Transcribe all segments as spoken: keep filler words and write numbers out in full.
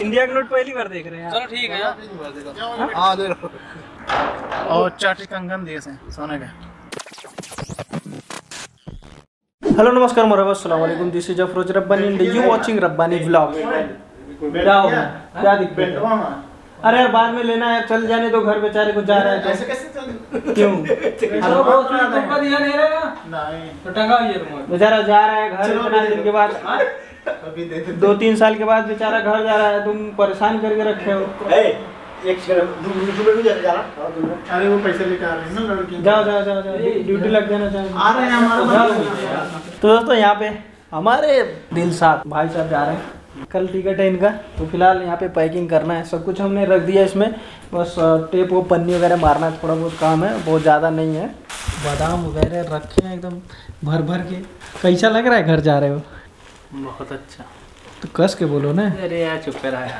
India का note पहली बार देख रहे हैं। चलो ठीक है। हाँ दे रहा और चाटी कंगन दिए से सोने का। हेलो नमस्कार मोरहबा अस्सलाम वालेकुम, this is Afroz Rabbani and you watching Rabbani vlog. क्या हो गया, क्या दिक्कत है? अरे यार बाद में लेना है, चल जाने तो, घर बेचारे को जा रहा है तो ऐसे कैसे चल क्यों? हेलो बॉस ने तुमको दिया नहीं रहेगा नहीं तो टंगा ये रुमाल। बेचारा जा रहा है घर, इतना दिन के बाद, अभी दे दो तीन साल के बाद बेचारा घर जा रहा है, तुम परेशान करके रखे हो। एक अरे वो पैसे लेकर आ रहे हैं ना लड़की। जाओ जाओ जाओ जाओ, ड्यूटी लग जाना चाहिए। आ रहे हैं हमारे। तो दोस्तों यहाँ पे हमारे दिल साथ भाई साहब जा रहे हैं, कल टिकट है इनका, तो फिलहाल यहाँ पे पैकिंग करना है, सब कुछ हमने रख दिया इसमें, बस टेप वो पन्नी वगैरह मारना है, थोड़ा बहुत काम है, बहुत ज़्यादा नहीं है। बादाम वगैरह रखे हैं एकदम भर भर के। कैसा लग रहा है घर जा रहे हो? बहुत अच्छा। तो कस के बोलो ना। अरे यार चुप रहा यार।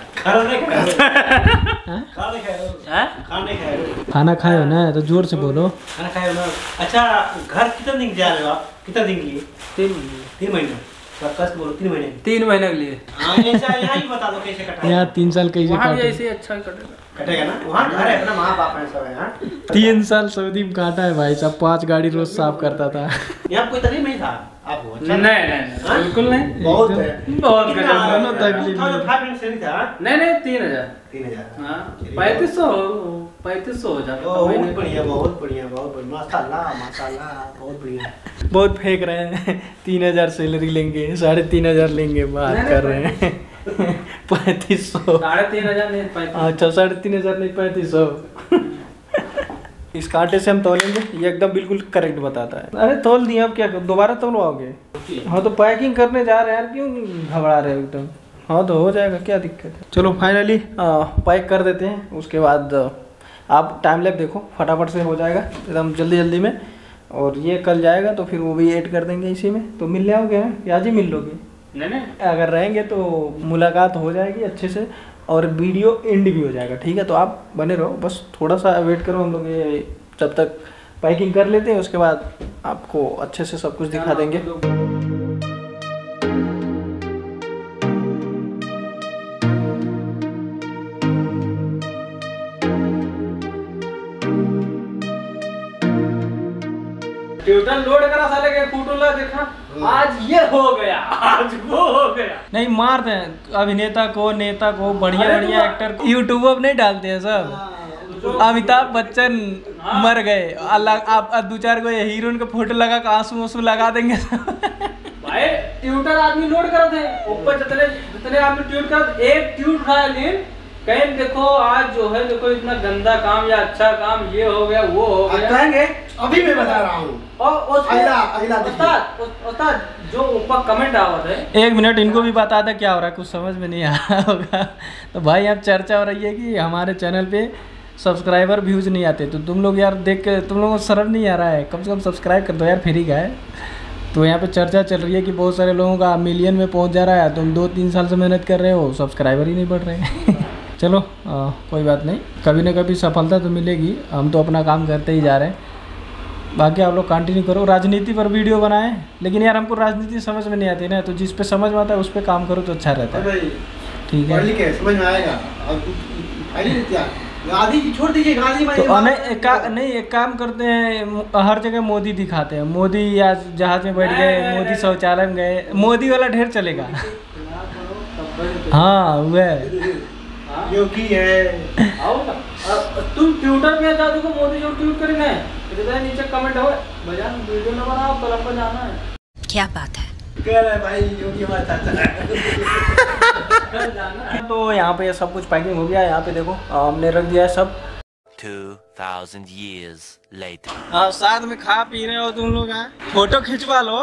खाना खाए हो ना तो जोर से बोलो। खाना खाए हो ना। अच्छा घर कितना दिन जा रहे हो आप? कितना दिन के लिए? तीन महीने। तीन महीने कस बोलो। तीन महीने तीन महीने के लिए। हाँ ऐसा यहाँ ही बता दो कैसे कटा। यहाँ तीन साल कैसे काटे? ऐसे अच्छा कटेगा कटेगा ना, वहाँ घर है अपना, माँ बाप है सब है। तीन साल सऊदी में काटा है भाई साहब, पाँच गाड़ी रोज साफ करता था। यहाँ कोई तकलीफ नहीं था आपको? नहीं नहीं बिल्कुल नहीं। बहुत है, बहुत तकलीफ नहीं था। नहीं नहीं तीन हजार तीन हजार हाँ पैंतीस सौ पैंतीस सौ हो जाता। बहुत बढ़िया बहुत बढ़िया बहुत बढ़िया माशाल्लाह माशाल्लाह बहुत बढ़िया। बहुत फेंक रहे हैं, तीन हजार सैलरी लेंगे, साढ़े तीन हजार लेंगे, बात कर रहे हैं। पैंतीस सौ साढ़े तीन हजार नहीं पैंतीस। अच्छा साढ़े तीन हजार नहीं पैंतीस सौ। इस कांटे से हम तोलेंगे, ये एकदम बिल्कुल करेक्ट बताता है। अरे तोल दिए, अब क्या दोबारा तोलवाओगे? हाँ तो पैकिंग करने जा रहे हैं यार, क्यों घबरा रहे हो एकदम? हाँ तो हो जाएगा, क्या दिक्कत है। चलो फाइनली पैक कर देते हैं, उसके बाद आप टाइम लैप देखो, फटाफट से हो जाएगा एकदम जल्दी जल्दी में। और ये कल जाएगा तो फिर वो भी ऐड कर देंगे इसी में। तो मिल जाओगे या आज ही मिल लोगे? नहीं नहीं अगर रहेंगे तो मुलाकात हो जाएगी अच्छे से और वीडियो एंड भी हो जाएगा, ठीक है? तो आप बने रहो, बस थोड़ा सा वेट करो, हम लोग ये जब तक पैकिंग कर लेते हैं उसके बाद आपको अच्छे से सब कुछ दिखा देंगे। ट्यूटर लोड करा साले के फूटूला देखा, आज ये हो गया आज वो हो गया। नहीं मारते हैं अभिनेता को, नेता को, बढ़िया बढ़िया एक्टर को यूट्यूब नहीं डालते हैं सब। अमिताभ बच्चन मर गए, अलग आप दो चार को हीरोइन का फोटो लगा के आंसू आंसू लगा देंगे। भाई ट्यूटर आदमी लोड करते हैं ऊपर, जितने जितने आदमी ट्यूट कर, एक ट्यूट उठाया लेन कहीं देखो आज जो है देखो इतना गंदा काम या अच्छा काम ये हो गया वो हो गया कहेंगे। अभी मैं बता रहा हूँ। और अगला अगला उस्ताद उस्ताद जो ऊपर कमेंट आवा था, एक मिनट इनको भी बता दे क्या हो रहा है, कुछ समझ में नहीं आ रहा होगा। तो भाई अब चर्चा हो रही है कि हमारे चैनल पे सब्सक्राइबर व्यूज नहीं आते, तो तुम लोग यार देख के तुम लोगों को शर्म नहीं आ रहा है? कम से कम सब्सक्राइब कर दो यार, फ्री का है। तो यहाँ पे चर्चा चल रही है कि बहुत सारे लोगों का मिलियन में पहुँच जा रहा है, तुम दो तीन साल से मेहनत कर रहे हो, सब्सक्राइबर ही नहीं बढ़ रहे हैं। चलो आ, कोई बात नहीं, कभी ना कभी सफलता तो मिलेगी, हम तो अपना काम करते ही जा रहे हैं। बाकी आप लोग कंटिन्यू करो, राजनीति पर वीडियो बनाएं, लेकिन यार हमको राजनीति समझ में नहीं आती ना, तो जिस पे समझ में आता है उस पर काम करो तो अच्छा रहता है, ठीक है? समझ में आएगा। आधी छोड़ दीजिए गाली। तो नहीं एक का, नहीं एक काम करते हैं, हर जगह मोदी दिखाते हैं, मोदी आज जहाज में बैठ गए, मोदी शौचालय में गए, मोदी वाला ढेर चलेगा। हाँ वह योगी है। तुम ट्विटर पे जा देखो मोदी जो ट्वीट करेंगे, इधर नीचे कमेंट हो भैया वीडियो न बनाओ, कलम पर जाना है। क्या बात है? कह रहे भाई योगी हमारा चाचा है। तो यहाँ पे सब कुछ पैकिंग हो गया, यहाँ पे देखो हमने रख दिया है सब। two thousand years later हाँ साथ में खा पी रहे हो तुम लोग, हैं फोटो खिंचवा लो,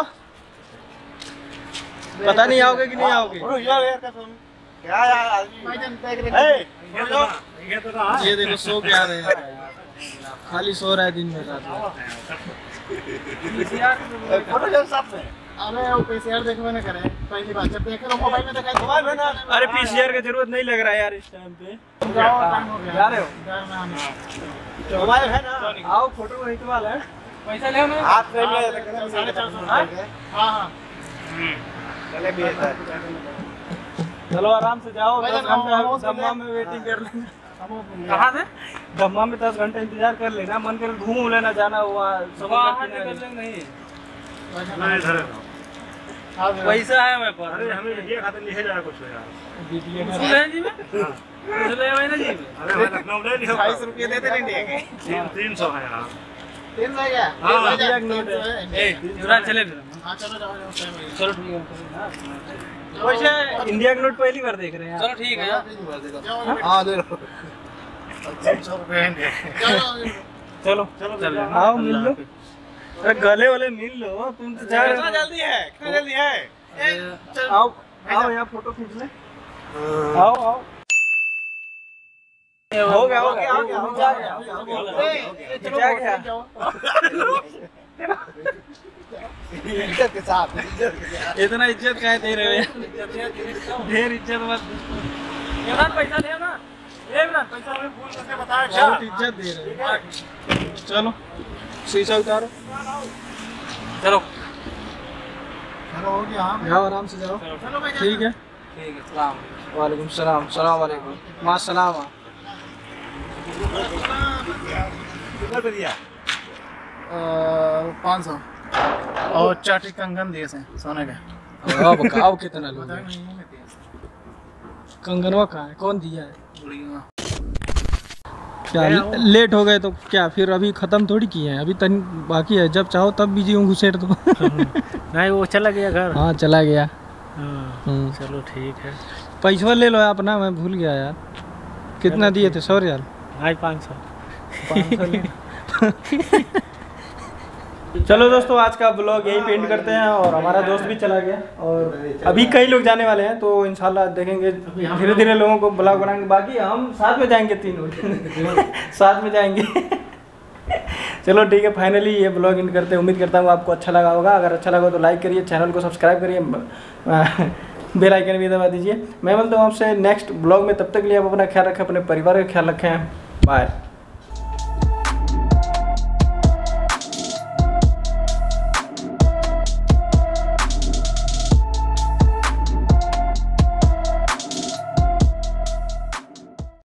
पता नहीं आओगे कि नहीं आओगे। क्या यार आदमी ये देखो सो के आ रहे हैं, खाली सो रहा है दिन में रात में। अरे वो पीसीआर देखबे न करे, पहली बात जब देखे लो मोबाइल में दिखाई मोबाइल में ना। अरे पीसीआर की जरूरत नहीं लग रहा है यार इस टाइम पे। जाओ टाइम हो गया, जा रहे हो? मोबाइल है ना, आओ फोटो खिंचवा ले, पैसा ले ना हाथ में ले। हां हां चले भी है। चलो आराम से जाओ, दस घंटा दम्मा में वेटिंग कर लेना। कहाँ से? दम्मा में दस घंटे इंतजार कर लेना, मन कर घूम लेना, जाना हुआ नहीं। पैसा है मेरे पास। अरे हमें ये खाते नहीं जाएगा कुछ यार। जी में कुछ ले भाई ना जी में। अरे लखनऊ ले लियो। ढाई सौ रुपये देते नहीं देंगे। तीन तीन सौ है यार। तीन सौ क्या? हाँ। एक नोट है। ए युवराज चले फिर। हाँ चलो जाओ जाओ। चलो ठीक है। वैसे इंडिया का नोट पहली बार देख रहे हैं। चलो ठीक है। हाँ दे लो। तीन सौ रुपये हैं। चलो चलो आओ मिल लो। अरे गले वाले मिल लो, तुम तो जा कितना जल्दी है? कितना जल्दी है? आओ आओ यहाँ फोटो खींच ले। आओ आओ हो गया हो गया हो गया हो गया जा गया। इज्जत के साथ। इतना इज्जत काहे दे रहे हो? ढेर इज्जत मत। इमरान पैसा दे ना। ए इमरान पैसा हमें फोन करके बताया क्या? बहुत इज्जत दे रहे हो। चलो शीशा उतारो। चलो चलो हो गया। हाँ जाओ आराम से जाओ। चलो भाई ठीक है ठीक है। सलाम वालेकुम सलाम। सलाम वालेकुम। माँ सलाम। कितना पे दिया? पाँच सौ। और चाटी कंगन दिए से सोने के। अब बताओ कितना लोग कंगनवा कहाँ है? कौन दिया है? क्या लेट हो गए तो क्या फिर अभी खत्म थोड़ी किए हैं, अभी तन बाकी है। जब चाहो तब बिजी हूँ घुसेट दो। नहीं वो चला गया घर। हाँ चला गया। हाँ चलो ठीक है। पैसा ले लो अपना, मैं भूल गया यार। कितना दिए थे? सौ रियाल। आज पाँच सौ। चलो दोस्तों आज का ब्लॉग यहीं पे एंड करते हैं। और हमारा दोस्त भी चला गया और अभी कई लोग जाने वाले हैं, तो इंशाल्लाह देखेंगे धीरे धीरे लोगों को ब्लॉग बनाएंगे। बाकी हम साथ में जाएंगे, तीनों साथ में जाएंगे। चलो ठीक है, फाइनली ये ब्लॉग एंड करते हैं। उम्मीद करता हूँ आपको अच्छा लगा होगा। अगर अच्छा लगा तो लाइक करिए, चैनल को सब्सक्राइब करिए, बेल आइकन भी दबा दीजिए। मैं बोलता हूँ आपसे नेक्स्ट ब्लॉग में। तब तक के लिए आप अपना ख्याल रखें, अपने परिवार का ख्याल रखें। बाय।